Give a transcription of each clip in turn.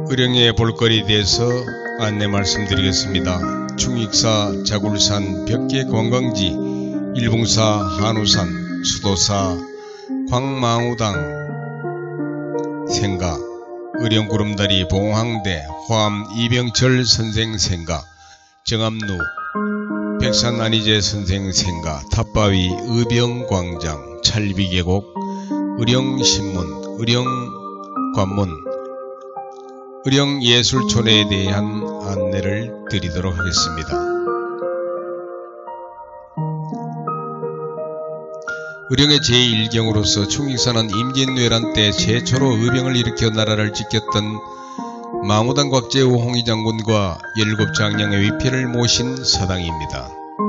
의령의 볼거리에 대해서 안내 말씀드리겠습니다. 충익사 자굴산 벽계 관광지, 일봉사 한우산, 수도사 광망우당 생가, 의령구름다리 봉황대 화암 이병철 선생 생가, 정암루 백산 안희재 선생 생가, 탑바위 의병광장, 찰비계곡, 의령신문, 의령관문, 의령예술촌에 대한 안내를 드리도록 하겠습니다. 의령의 제1경으로서 충익사는 임진왜란 때 최초로 의병을 일으켜 나라를 지켰던 망우당 곽재우 홍의장군과 17장량의 위패를 모신 사당입니다.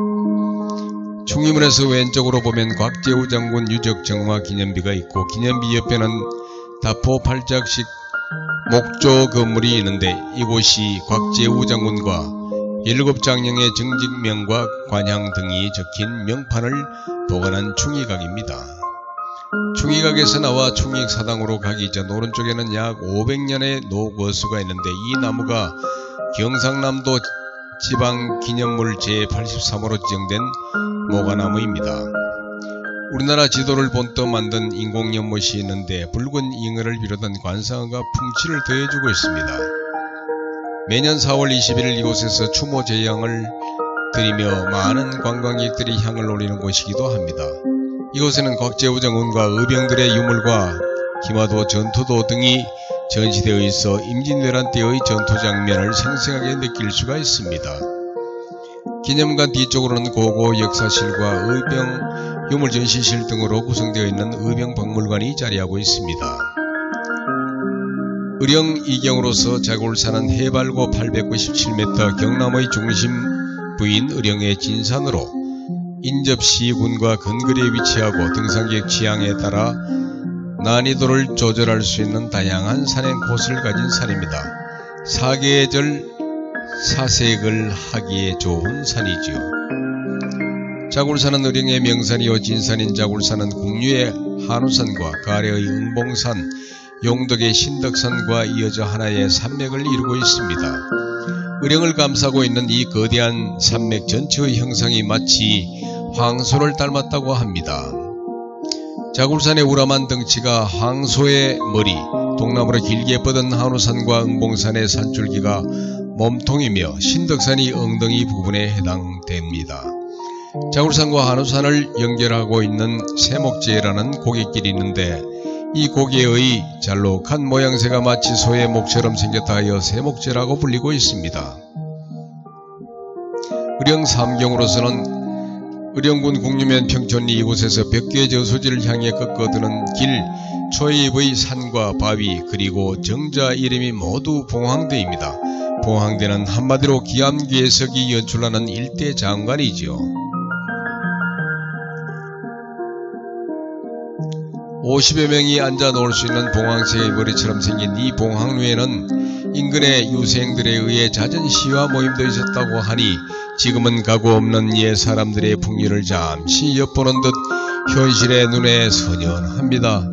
충의문에서 왼쪽으로 보면 곽재우 장군 유적 정화 기념비가 있고, 기념비 옆에는 다포 팔짝식 목조 건물이 있는데, 이곳이 곽재우 장군과 17장령의 정직명과 관향 등이 적힌 명판을 보관한 충의각입니다. 충의각에서 나와 충익사당으로 가기 전 오른쪽에는 약 500년의 노거수가 있는데, 이 나무가 경상남도 지방기념물 제83호로 지정된 모가나무입니다. 우리나라 지도를 본떠 만든 인공연못이 있는데 붉은 잉어를 비롯한 관상어가 풍치를 더해주고 있습니다. 매년 4월 21일 이곳에서 추모제향을 드리며 많은 관광객들이 향을 올리는 곳이기도 합니다. 이곳에는 곽재우 장군과 의병들의 유물과 기마도, 전투도 등이 전시되어 있어 임진왜란 때의 전투 장면을 생생하게 느낄 수가 있습니다. 기념관 뒤쪽으로는 고고 역사실과 의병 유물 전시실 등으로 구성되어 있는 의병박물관이 자리하고 있습니다. 의령 이경으로서 자굴산은 해발고 897m, 경남의 중심 부인 의령의 진산으로 인접시군과 근거리에 위치하고 등산객 취향에 따라 난이도를 조절할 수 있는 다양한 산행 코스를 가진 산입니다. 사계절 사색을 하기에 좋은 산이지요. 자굴산은 의령의 명산이요, 진산인 자굴산은 국류의 한우산과 가래의 응봉산, 용덕의 신덕산과 이어져 하나의 산맥을 이루고 있습니다. 의령을 감싸고 있는 이 거대한 산맥 전체의 형상이 마치 황소를 닮았다고 합니다. 자굴산의 우람한 덩치가 황소의 머리, 동남으로 길게 뻗은 한우산과 응봉산의 산줄기가 몸통이며 신덕산이 엉덩이 부분에 해당됩니다. 자굴산과 한우산을 연결하고 있는 세목제라는 고갯길이 있는데, 이 고개의 잘록한 모양새가 마치 소의 목처럼 생겼다 하여 세목제라고 불리고 있습니다. 의령 삼경으로서는 의령군 국류면 평촌리 이곳에서 벽계 저수지를 향해 꺾어드는 길, 초입의 산과 바위, 그리고 정자 이름이 모두 봉황대입니다. 봉황대는 한마디로 기암괴석이 연출하는 일대 장관이지요. 50여 명이 앉아 놓을 수 있는 봉황새의 머리처럼 생긴 이 봉황루에는 인근의 유생들에 의해 잦은 시와 모임도 있었다고 하니, 지금은 가구 없는 옛 사람들의 풍류를 잠시 엿보는 듯 현실의 눈에 선연합니다.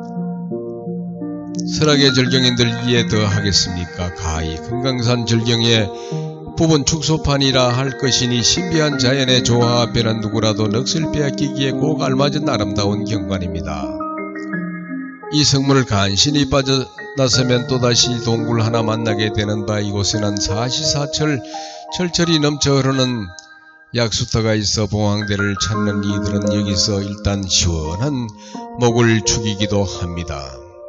설악의 절경인들기에 더하겠습니까? 가히 금강산 절경의 부분 축소판이라 할 것이니, 신비한 자연의 조화 앞에는 누구라도 넋을 빼앗기기에 꼭 알맞은 아름다운 경관입니다. 이 성문을 간신히 빠져나서면 또다시 동굴 하나 만나게 되는 바, 이곳에는 사시사철 철철이 넘쳐 흐르는 약수터가 있어 봉황대를 찾는 이들은 여기서 일단 시원한 목을 축이기도 합니다.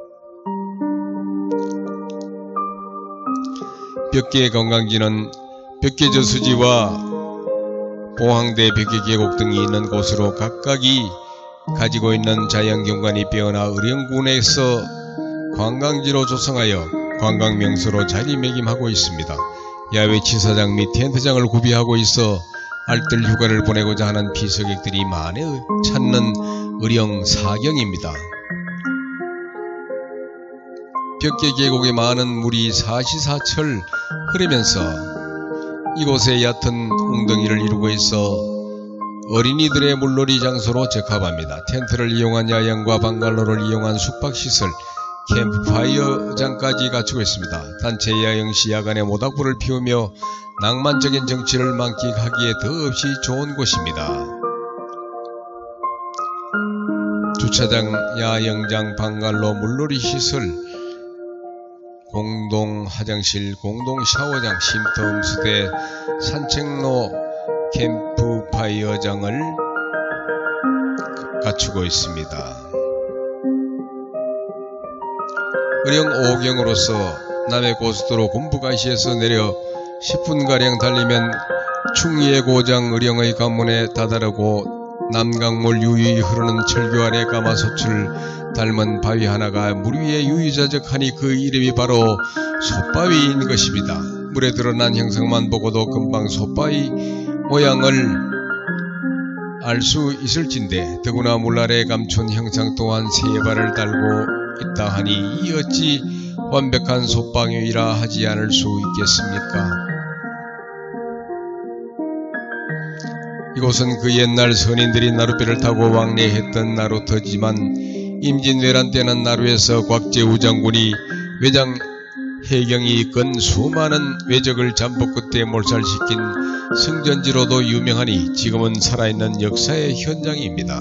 벽계 관광지는 벽계 저수지와 봉황대 벽계 계곡 등이 있는 곳으로 각각이 가지고 있는 자연경관이 빼어나 의령군에서 관광지로 조성하여 관광명소로 자리매김하고 있습니다. 야외 치사장 및 텐트장을 구비하고 있어 알뜰 휴가를 보내고자 하는 피서객들이 많이 찾는 의령 사경입니다. 벽계 계곡에 많은 물이 사시사철 흐르면서 이곳에 얕은 웅덩이를 이루고 있어 어린이들의 물놀이 장소로 적합합니다. 텐트를 이용한 야영과 방갈로를 이용한 숙박시설, 캠프파이어장까지 갖추고 있습니다. 단체 야영 시 야간에 모닥불을 피우며 낭만적인 정치를 만끽하기에 더없이 좋은 곳입니다. 주차장, 야영장, 방갈로, 물놀이 시설, 공동 화장실, 공동 샤워장, 쉼터 음수대, 산책로, 캠프파이어장을 갖추고 있습니다. 의령 오경으로서 남해 고속도로 군부가시에서 내려 10분가량 달리면 충의의 고장 의령의 관문에 다다르고 남강물 유유히 흐르는 철교 아래 가마솥을 닮은 바위 하나가 물 위에 유유자적하니 그 이름이 바로 솥바위인 것입니다. 물에 드러난 형상만 보고도 금방 솥바위 모양을 알 수 있을진데 더구나 물 아래 감춘 형상 또한 세 발을 달고 있다 하니 이 어찌 완벽한 솥바위라 하지 않을 수 있겠습니까? 이곳은 그 옛날 선인들이 나룻배를 타고 왕래했던 나루터지만 임진왜란 때는 나루에서 곽재우 장군이 외장 해경이 이끈 수많은 왜적을 잠복 끝에 몰살시킨 성전지로도 유명하니 지금은 살아있는 역사의 현장입니다.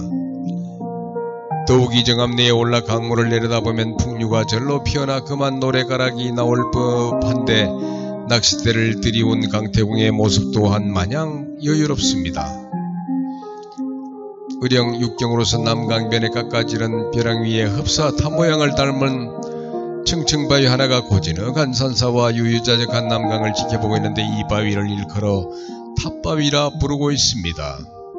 더욱이 정암내에 올라 강물을 내려다보면 풍류가 절로 피어나 그만 노래가락이 나올 법한데 낚싯대를 들이운 강태공의 모습 또한 마냥 여유롭습니다. 의령 육경으로서 남강변에 깎아지른 벼랑 위에 흡사 탑모양을 닮은 층층바위 하나가 고즈넉한 산사와 유유자적한 남강을 지켜보고 있는데 이 바위를 일컬어 탑바위라 부르고 있습니다.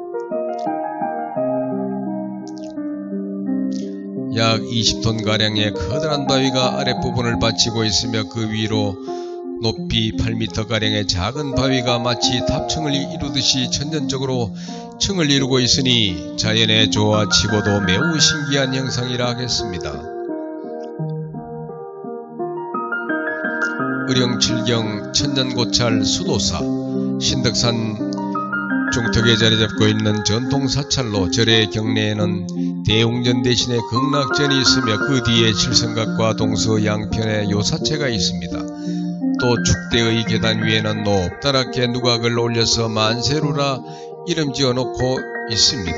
약 20톤가량의 커다란 바위가 아랫부분을 받치고 있으며 그 위로 높이 8m가량의 작은 바위가 마치 탑층을 이루듯이 천연적으로 층을 이루고 있으니 자연의 조화치고도 매우 신기한 형상이라 하겠습니다. 의령 칠경 천년고찰 수도사 신덕산 중턱에 자리잡고 있는 전통사찰로 절의 경내에는 대웅전 대신에 극락전이 있으며 그 뒤에 칠성각과 동서 양편에 요사체가 있습니다. 또 축대의 계단 위에는 높다랗게 누각을 올려서 만세루라 이름 지어놓고 있습니다.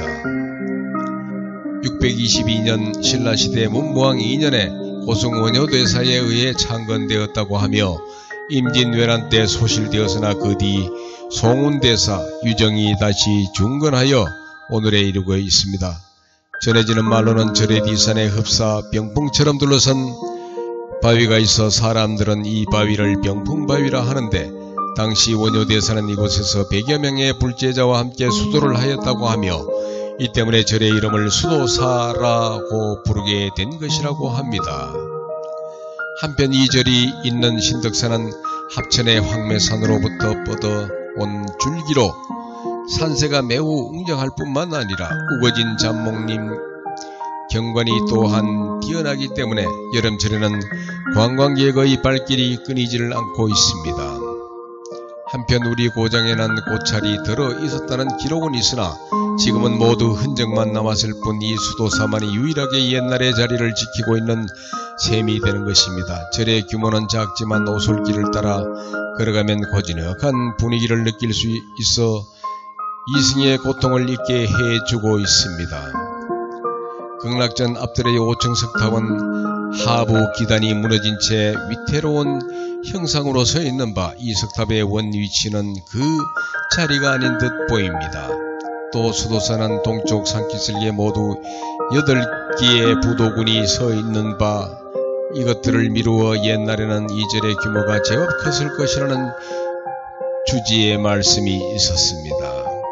622년 신라시대 문무왕 2년에 고승원효대사에 의해 창건되었다고 하며 임진왜란 때 소실되었으나 그 뒤 송운대사 유정이 다시 중건하여 오늘에 이르고 있습니다. 전해지는 말로는 절의 뒤산에 흡사 병풍처럼 둘러선 바위가 있어 사람들은 이 바위를 병풍바위라 하는데 당시 원효대사는 이곳에서 100여 명의 불제자와 함께 수도를 하였다고 하며 이 때문에 절의 이름을 수도사라고 부르게 된 것이라고 합니다. 한편 이 절이 있는 신덕산은 합천의 황매산으로부터 뻗어온 줄기로 산세가 매우 웅장할 뿐만 아니라 우거진 잡목림 경관이 또한 뛰어나기 때문에 여름철에는 관광객의 발길이 끊이지를 않고 있습니다. 한편 우리 고장에는 고찰이 들어 있었다는 기록은 있으나 지금은 모두 흔적만 남았을 뿐 이 수도사만이 유일하게 옛날의 자리를 지키고 있는 셈이 되는 것입니다. 절의 규모는 작지만 오솔길을 따라 걸어가면 고즈넉한 분위기를 느낄 수 있어 이승의 고통을 잊게 해주고 있습니다. 극락전 앞들의 5층 석탑은 하부 기단이 무너진 채 위태로운 형상으로 서 있는 바 이 석탑의 원 위치는 그 자리가 아닌 듯 보입니다. 또 수도사는 동쪽 산기슭에 모두 8개의 부도군이 서 있는 바 이것들을 미루어 옛날에는 이 절의 규모가 제법 컸을 것이라는 주지의 말씀이 있었습니다.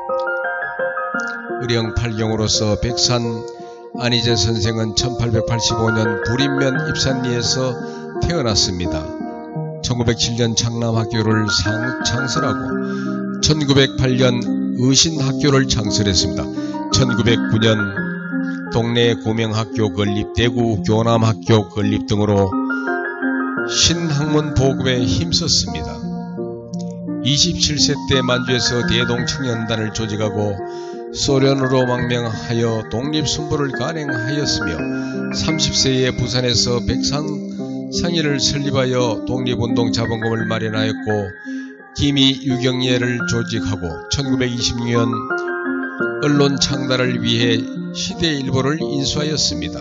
의령 8경으로서 백산 안희재 선생은 1885년 불인면 입산리에서 태어났습니다. 1907년 창남학교를 창설하고 1908년 의신학교를 창설했습니다. 1909년 동네 고명학교 건립, 대구 교남학교 건립 등으로 신학문 보급에 힘썼습니다. 27세 때 만주에서 대동청년단을 조직하고 소련으로 망명하여 독립순보를 간행하였으며 30세에 부산에서 백상상의를 설립하여 독립운동 자본금을 마련하였고 기미 유경예를 조직하고 1926년 언론 창달을 위해 시대일보를 인수하였습니다.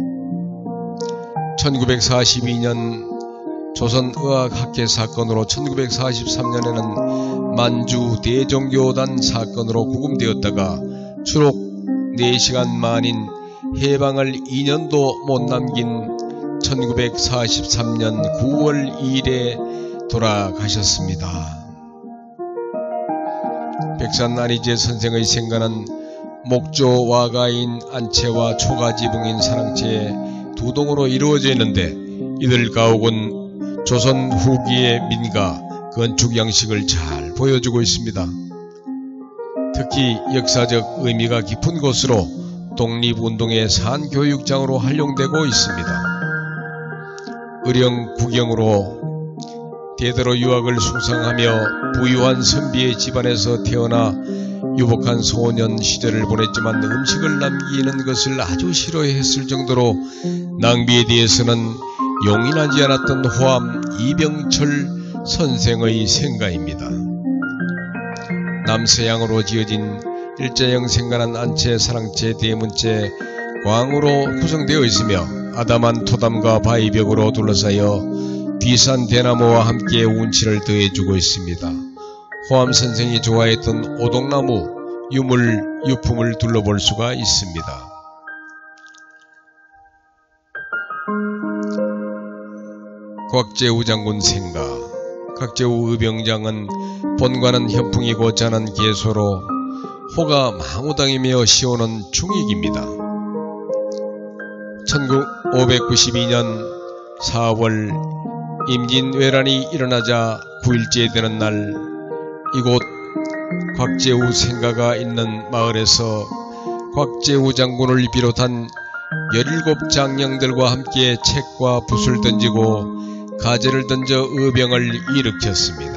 1942년 조선의학학회 사건으로 1943년에는 만주 대종교단 사건으로 구금되었다가 추록 4시간 만인 해방을 2년도 못 남긴 1943년 9월 2일에 돌아가셨습니다. 백산아니제 선생의 생가는 목조 와가인 안채와 초가지붕인 사랑채 두 동으로 이루어져 있는데 이들 가옥은 조선 후기의 민가 건축 양식을 잘 보여주고 있습니다. 특히 역사적 의미가 깊은 곳으로 독립운동의 산교육장으로 활용되고 있습니다. 의령 구경으로 대대로 유학을 숭상하며 부유한 선비의 집안에서 태어나 유복한 소년 시절을 보냈지만 음식을 남기는 것을 아주 싫어했을 정도로 낭비에 대해서는 용인하지 않았던 호암 이병철 선생의 생가입니다. 남서양으로 지어진 일자형 생간한 안채 사랑채 대문채 광으로 구성되어 있으며 아담한 토담과 바위벽으로 둘러싸여 비산 대나무와 함께 운치를 더해주고 있습니다. 호암 선생이 좋아했던 오동나무, 유물, 유품을 둘러볼 수가 있습니다. 곽재우 장군 생가. 곽재우 의병장은 본관은 현풍이고 자는 개소로 호가 망우당이며 시오는 중익입니다. 1592년 4월 임진왜란이 일어나자 9일째 되는 날 이곳 곽재우 생가가 있는 마을에서 곽재우 장군을 비롯한 17장령들과 함께 책과 붓을 던지고 가재를 던져 의병을 일으켰습니다.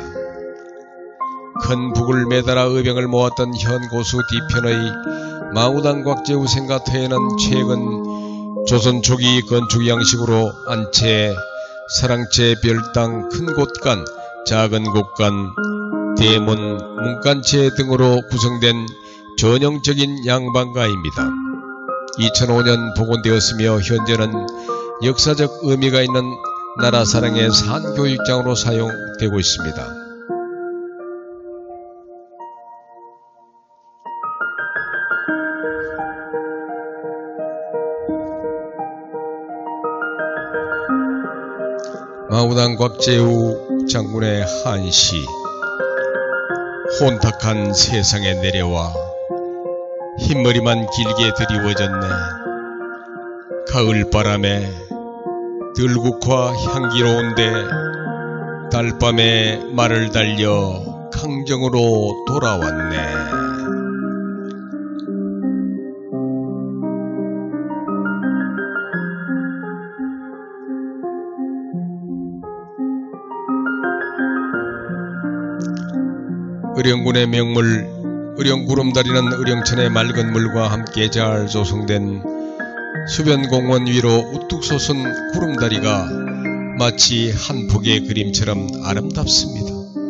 큰 북을 매달아 의병을 모았던 현고수 뒤편의 마우당 곽재우 생가 터에는 최근 조선 초기 건축 양식으로 안채, 사랑채, 별당, 큰 곳간, 작은 곳간, 대문, 문간채 등으로 구성된 전형적인 양반가입니다. 2005년 복원되었으며 현재는 역사적 의미가 있는 나라사랑의 산교육장으로 사용되고 있습니다. 마우당 곽재우 장군의 한시. 혼탁한 세상에 내려와 흰머리만 길게 드리워졌네. 가을바람에 들국화 향기로운데 달밤에 말을 달려 강정으로 돌아왔네. 의령군의 명물 의령구름다리는 의령천의 맑은 물과 함께 잘 조성된 수변공원 위로 우뚝 솟은 구름다리가 마치 한 폭의 그림처럼 아름답습니다.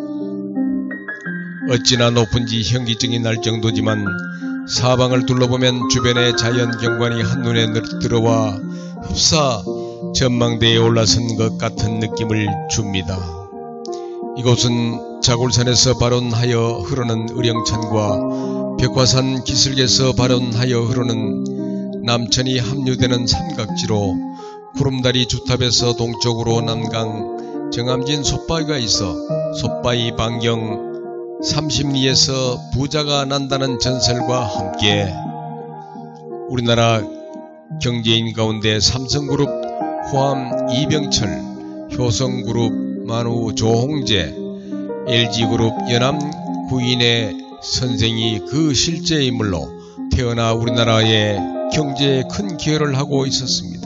어찌나 높은지 현기증이 날 정도지만 사방을 둘러보면 주변의 자연경관이 한눈에 들어와 흡사 전망대에 올라선 것 같은 느낌을 줍니다. 이곳은 자골산에서 발원하여 흐르는 의령천과 벽화산 기슭에서 발원하여 흐르는 남천이 합류되는 삼각지로 구름다리 주탑에서 동쪽으로 남강 정암진 솥바위가 있어 솥바위 반경 30리에서 부자가 난다는 전설과 함께 우리나라 경제인 가운데 삼성그룹 호암 이병철, 효성그룹 만우 조홍재, LG그룹 연암 구인의 선생이 그 실제 인물로 태어나 우리나라의 경제에 큰 기여를 하고 있었습니다.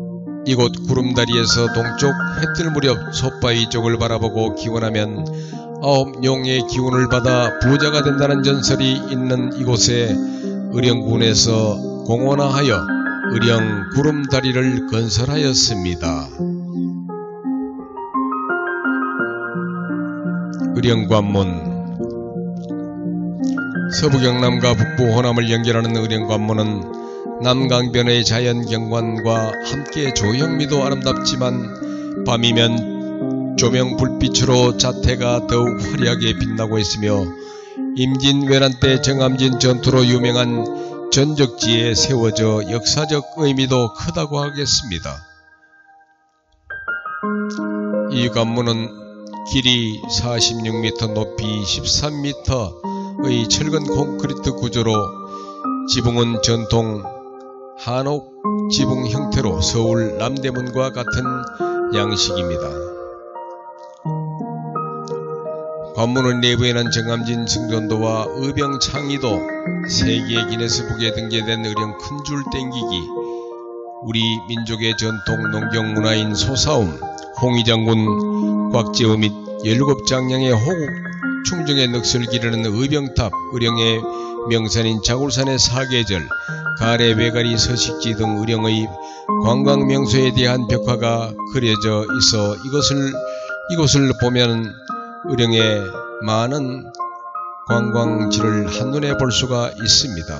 이곳 구름다리에서 동쪽 해뜰 무렵 솥바위 쪽을 바라보고 기원하면 9 용의 기운을 받아 부자가 된다는 전설이 있는 이곳에 의령군에서 공원화하여 의령 구름다리를 건설하였습니다. 의령관문. 서부경남과 북부 호남을 연결하는 의령관문은 남강변의 자연경관과 함께 조형미도 아름답지만 밤이면 조명 불빛으로 자태가 더욱 화려하게 빛나고 있으며 임진왜란 때 정암진 전투로 유명한 전적지에 세워져 역사적 의미도 크다고 하겠습니다. 이 관문은 길이 46m, 높이 13m의 철근 콘크리트 구조로 지붕은 전통 한옥 지붕 형태로 서울 남대문과 같은 양식입니다. 관문 내부에는 정암진 승전도와 의병창의도 세계 기네스북에 등재된 의령 큰줄 땡기기, 우리 민족의 전통 농경문화인 소사움, 홍의장군 곽재우 및 17장량의 호국 충정의 넋을 기르는 의병탑, 의령의 명산인 자굴산의 사계절, 가래 외가리 서식지 등 의령의 관광명소에 대한 벽화가 그려져 있어 이곳을 보면 의령의 많은 관광지를 한눈에 볼 수가 있습니다.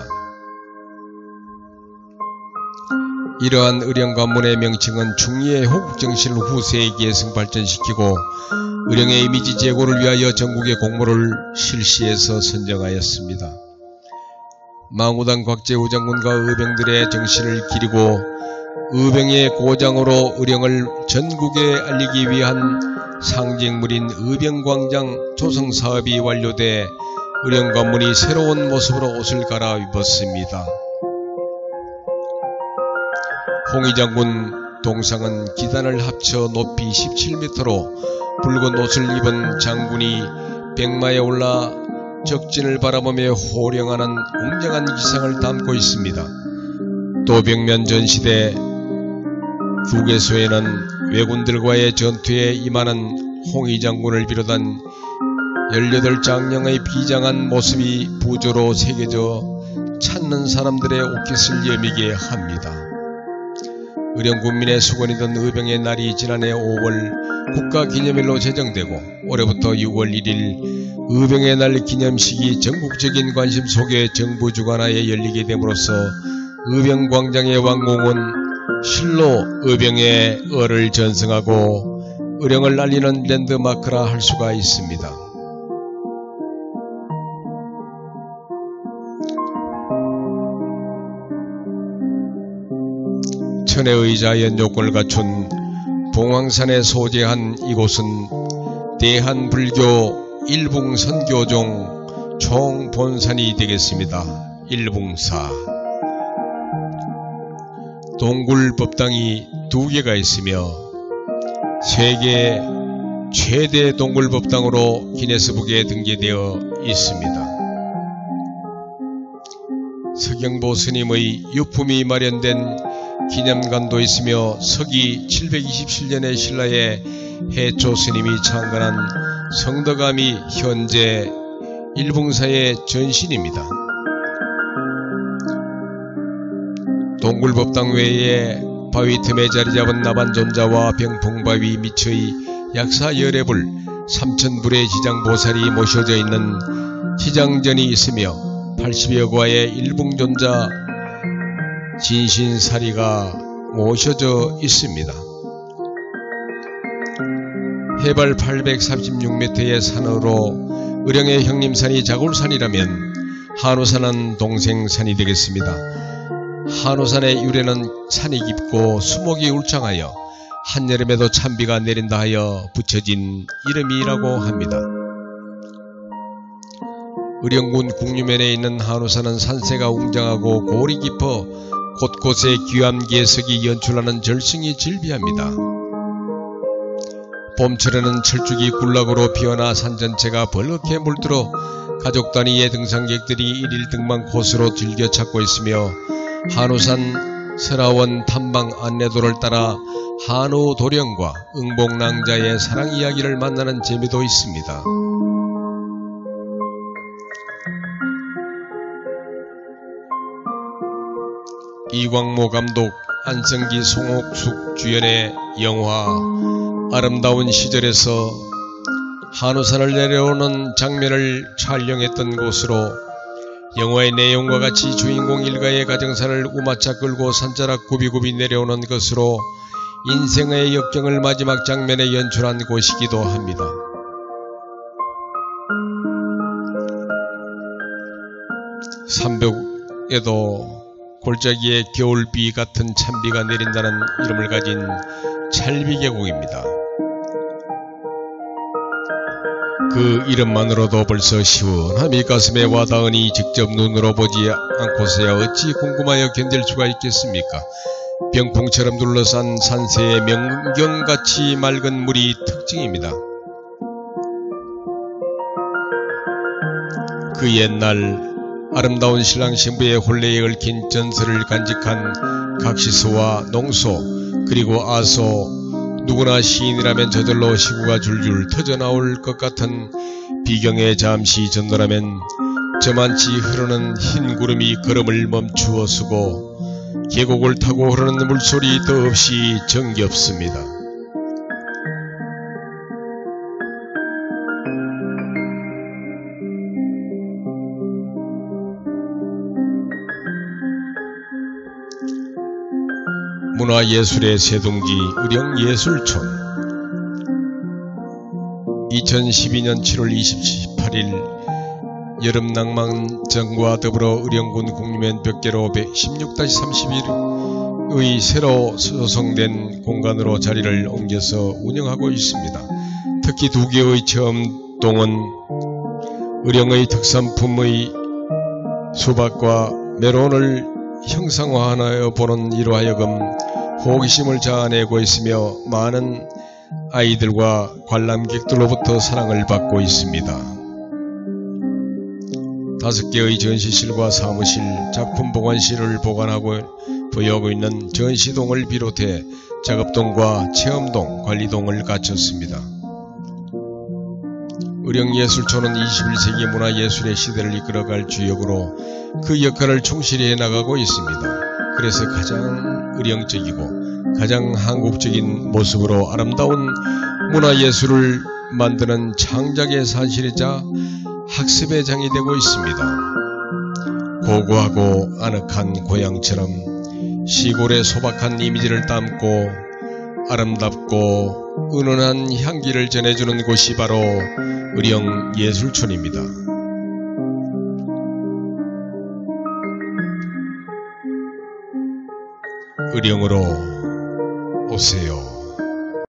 이러한 의령관문의 명칭은 중리의 호국정신을 후세에 승발전시키고 의령의 이미지 제고를 위하여 전국의 공모를 실시해서 선정하였습니다. 망우당 곽재우 장군과 의병들의 정신을 기리고 의병의 고장으로 의령을 전국에 알리기 위한 상징물인 의병광장 조성사업이 완료돼 의령관문이 새로운 모습으로 옷을 갈아입었습니다. 홍의장군 동상은 기단을 합쳐 높이 17m로 붉은 옷을 입은 장군이 백마에 올라 적진을 바라보며 호령하는 웅장한 기상을 담고 있습니다. 또 벽면 전시대 휴게소에는 왜군들과의 전투에 임하는 홍의장군을 비롯한 18장령의 비장한 모습이 부조로 새겨져 찾는 사람들의 옷깃을 여미게 합니다. 의령군민의 수건이던 의병의 날이 지난해 5월 국가기념일로 제정되고 올해부터 6월 1일 의병의 날 기념식이 전국적인 관심 속에 정부 주관하에 열리게 됨으로써 의병광장의 왕궁은 실로 의병의 을을 전승하고 의령을 알리는 랜드마크라 할 수가 있습니다. 천혜의 자연 요건을 갖춘 봉황산에 소재한 이곳은 대한불교 일붕선교종 총본산이 되겠습니다. 일붕사. 동굴법당이 2개가 있으며 세계 최대 동굴법당으로 기네스북에 등재되어 있습니다. 서경보 스님의 유품이 마련된 기념관도 있으며 서기 727년의 신라의 해초 스님이 창건한 성덕암이 현재 일붕사의 전신입니다. 동굴법당 외에 바위 틈에 자리잡은 나반존자와 병풍바위 밑의 약사 열애불 3000불의 지장보살이 모셔져 있는 지장전이 있으며 80여 과의 일붕존자 진신사리가 모셔져 있습니다. 해발 836m의 산으로 의령의 형님산이 자굴산이라면 한우산은 동생산이 되겠습니다. 한우산의 유래는 산이 깊고 수목이 울창하여 한여름에도 찬비가 내린다 하여 붙여진 이름이라고 합니다. 의령군 국류면에 있는 한우산은 산세가 웅장하고 골이 깊어 곳곳에 귀암 개석이 연출하는 절승이 즐비합니다. 봄철에는 철쭉이 군락으로 피어나 산 전체가 벌겋게 물들어 가족 단위의 등산객들이 1일 등반 코스로 즐겨 찾고 있으며 한우산 설화원 탐방 안내도를 따라 한우 도령과 응복낭자의 사랑 이야기를 만나는 재미도 있습니다. 이광모 감독, 안성기, 송옥숙 주연의 영화 아름다운 시절에서 한우산을 내려오는 장면을 촬영했던 곳으로 영화의 내용과 같이 주인공 일가의 가정사를 우마차 끌고 산자락 굽이굽이 내려오는 것으로 인생의 역경을 마지막 장면에 연출한 곳이기도 합니다. 삼벽에도 골짜기에 겨울비 같은 찬비가 내린다는 이름을 가진 찰비계곡입니다. 그 이름만으로도 벌써 시원함이 가슴에 와닿으니 직접 눈으로 보지 않고서야 어찌 궁금하여 견딜 수가 있겠습니까? 병풍처럼 둘러싼 산세의 명경같이 맑은 물이 특징입니다. 그 옛날 아름다운 신랑 신부의 혼례에 얽힌 전설을 간직한 각시소와 농소 그리고 아소, 누구나 시인이라면 저절로 시구가 줄줄 터져나올 것 같은 비경에 잠시 전노라면 저만치 흐르는 흰 구름이 걸음을 멈추어 서고 계곡을 타고 흐르는 물소리 더없이 정겹습니다. 문화예술의 새둥지 의령예술촌 2012년 7월 28일 여름낭만전과 더불어 의령군 국립園벽계로 16-31의 새로 조성된 공간으로 자리를 옮겨서 운영하고 있습니다. 특히 두 개의 체험동은 의령의 특산품의 수박과 메론을 형상화하여 보는 이로 하여금 호기심을 자아내고 있으며 많은 아이들과 관람객들로부터 사랑을 받고 있습니다. 5개의 전시실과 사무실, 작품 보관실을 보관하고 보유하고 있는 전시동을 비롯해 작업동과 체험동, 관리동을 갖췄습니다. 의령예술촌은 21세기 문화예술의 시대를 이끌어갈 주역으로 그 역할을 충실히 해나가고 있습니다. 그래서 가장 의령적이고 가장 한국적인 모습으로 아름다운 문화예술을 만드는 창작의 산실이자 학습의 장이 되고 있습니다. 고고하고 아늑한 고향처럼 시골의 소박한 이미지를 담고 아름답고 은은한 향기를 전해주는 곳이 바로 의령예술촌입니다. 의령으로 오세요.